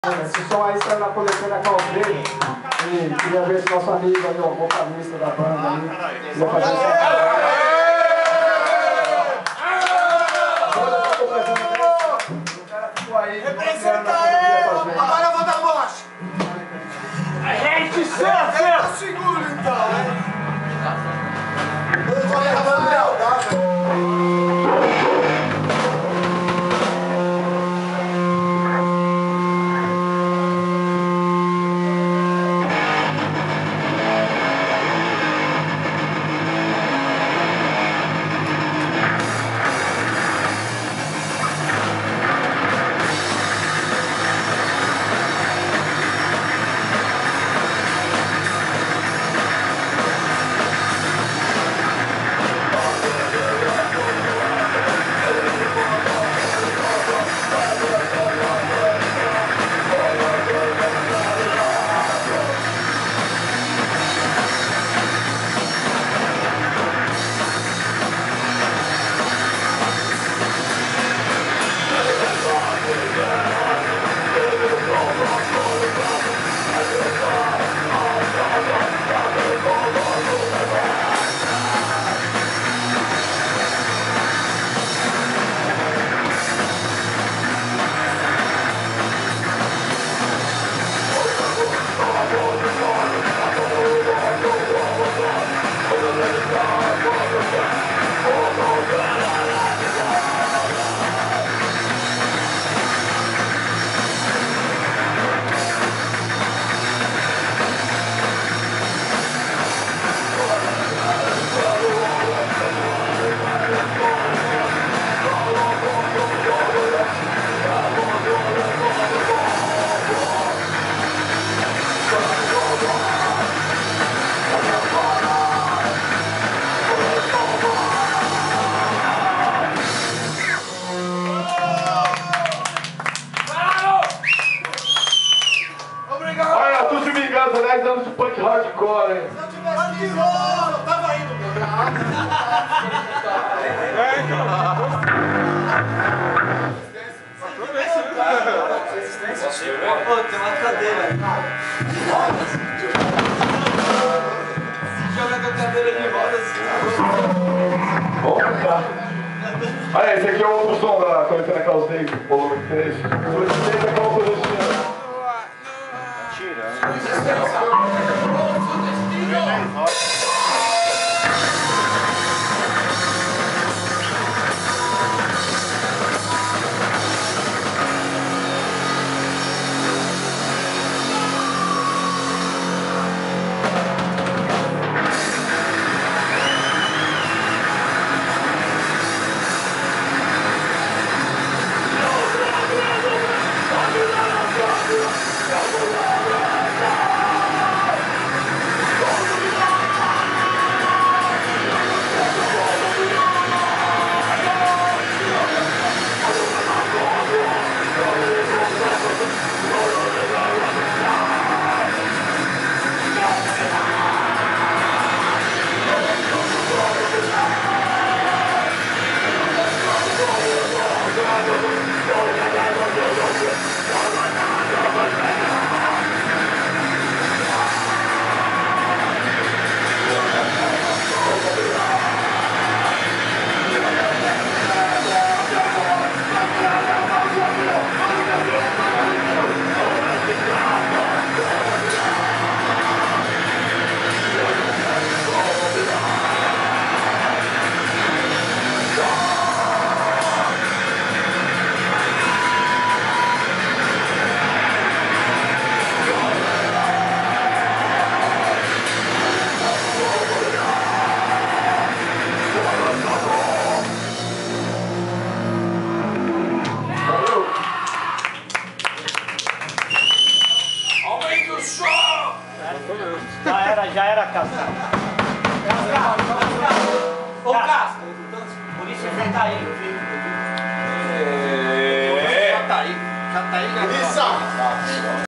Esse som aí saiu na coletânea Caldeira. E queria ver se nosso amigo ali, o vocalista da banda ali, queria fazer essa o cara ficou aí. Representa ele! Agora eu vou dar bocha! A gente sofre! Segura então, né? Eu vou levar lealdade. Olha, tu se vingança, 10 anos de punk hardcore, hein? Se eu tivesse ido, eu tava indo, meu. Pô, tem uma cadeira. Se joga com a cadeira de roda assim. Vamos cá. Olha, esse aqui é o outro som da coletânea Caldeira, volume 3. O volume 3 é qual coisa assim? Já era caçado. Ô, Cássio! Polícia já tá aí. Já tá aí, já. Polícia!